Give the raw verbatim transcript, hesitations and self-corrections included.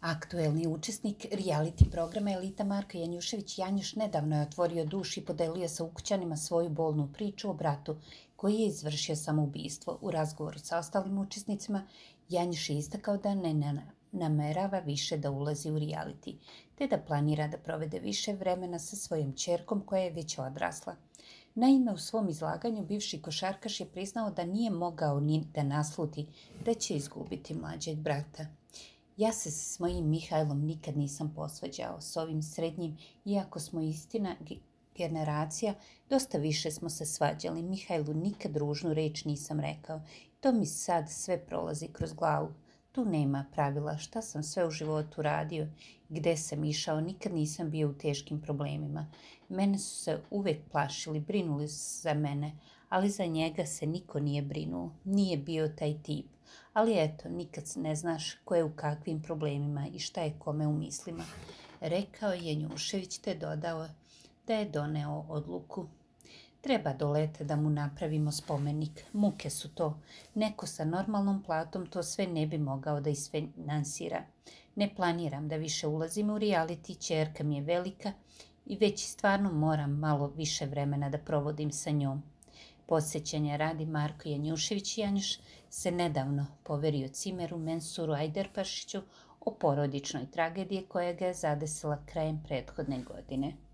Aktuelni učesnik reality programa Elita Marko Janjušević-Janjuš nedavno je otvorio duš i podelio sa ukućanima svoju bolnu priču o bratu koji je izvršio samoubistvo. U razgovoru sa ostalim učesnicima Janjuš je istakao da ne namerava više da ulazi u reality, te da planira da provede više vremena sa svojom ćerkom koja je već odrasla. Naime, u svom izlaganju bivši košarkaš je priznao da nije mogao ni da nasluti da će izgubiti mlađeg brata. Ja se s mojim Mihajlom nikad nisam posvađao, s ovim srednjim, iako smo istina generacija, dosta više smo se svađali. Mihajlu nikad ružnu reč nisam rekao. To mi sad sve prolazi kroz glavu. Tu nema pravila šta sam sve u životu radio, gde sam išao, nikad nisam bio u teškim problemima. Mene su se uvek plašili, brinuli za mene, ali za njega se niko nije brinuo, nije bio taj tip. Ali eto, nikad ne znaš ko je u kakvim problemima i šta je kome u mislima, rekao je Janjušević, te dodao da je doneo odluku. Treba do leta da mu napravimo spomenik. Muke su to. Neko sa normalnom platom to sve ne bi mogao da isfinansira. Ne planiram da više ulazim u reality, ćerka mi je velika i već stvarno moram malo više vremena da provodim sa njom. Podsjećanja radi, Marko Janjušević-Janjuš se nedavno poverio cimeru Mensuru Ajdarpašiću o porodičnoj tragediji koja ga je zadesila krajem prethodne godine.